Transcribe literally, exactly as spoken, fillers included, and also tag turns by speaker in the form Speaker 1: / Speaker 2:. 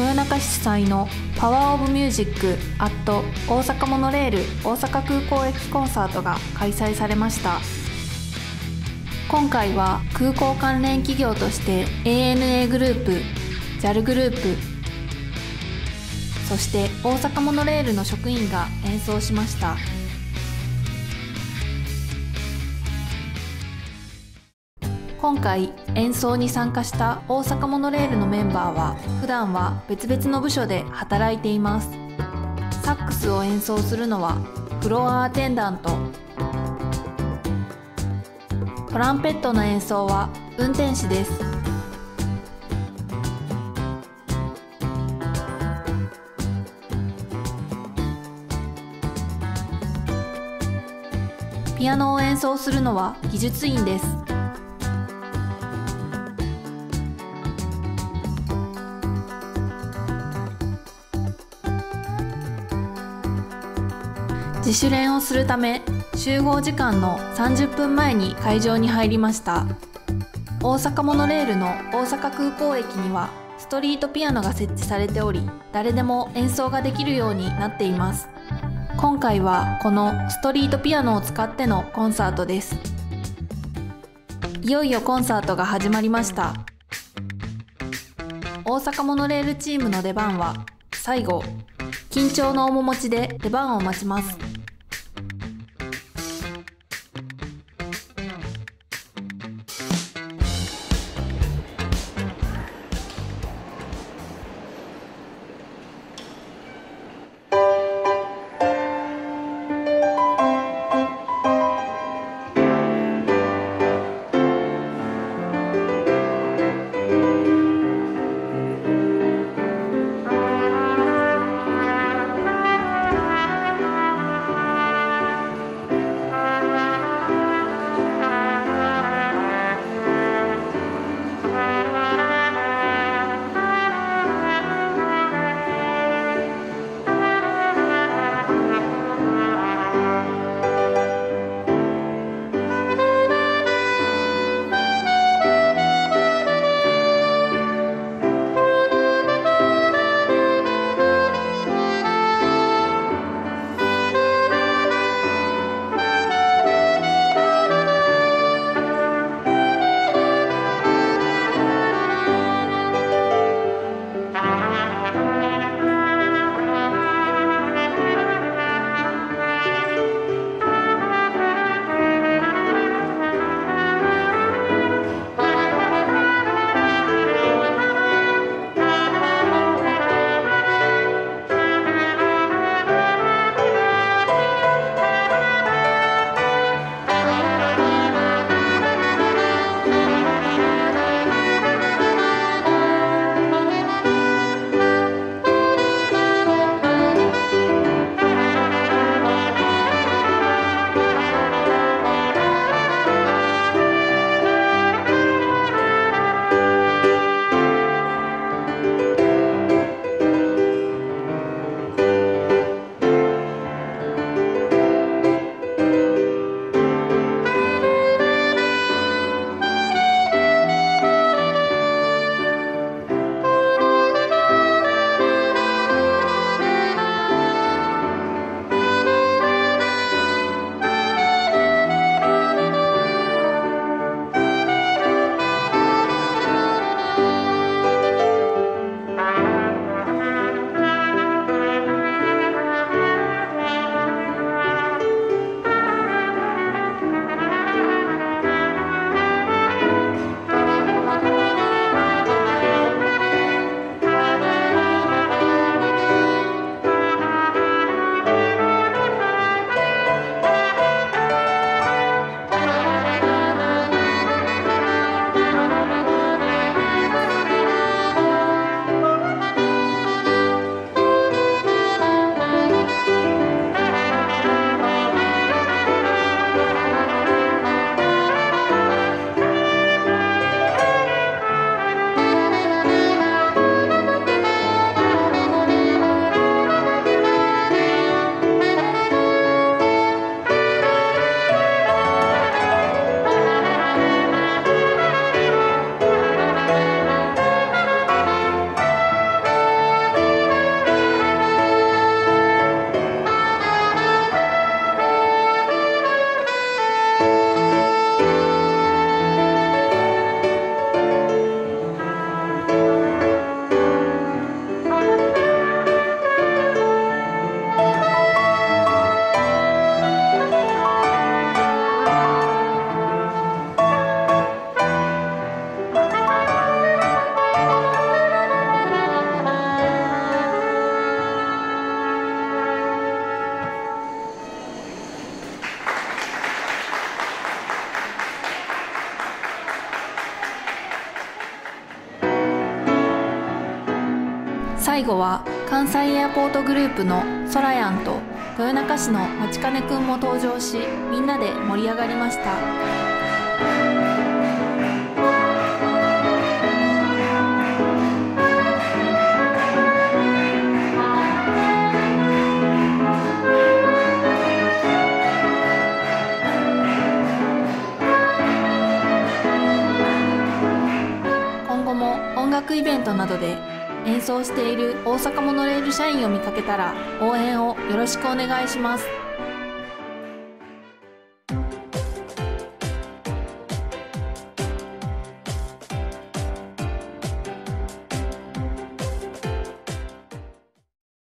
Speaker 1: 豊中市主催のパワーオブミュージックアット大阪モノレール大阪空港駅コンサートが開催されました。今回は空港関連企業として エーエヌエー グループ、ジャル グループ、そして大阪モノレールの職員が演奏しました。今回演奏に参加した大阪モノレールのメンバーは普段は別々の部署で働いています。サックスを演奏するのはフロアアテンダント、トランペットの演奏は運転士です。ピアノを演奏するのは技術員です。自主練をするため集合時間のさんじゅっぷんまえに会場に入りました。大阪モノレールの大阪空港駅にはストリートピアノが設置されており、誰でも演奏ができるようになっています。今回はこのストリートピアノを使ってのコンサートです。いよいよコンサートが始まりました。大阪モノレールチームの出番は最後、緊張の面持ちで出番を待ちます。 最後は関西エアポートグループのソラヤンと豊中市のまちかねくんも登場し、みんなで盛り上がりました。今後も音楽イベントなどで演奏している大阪モノレール社員を見かけたら応援をよろしくお願いします。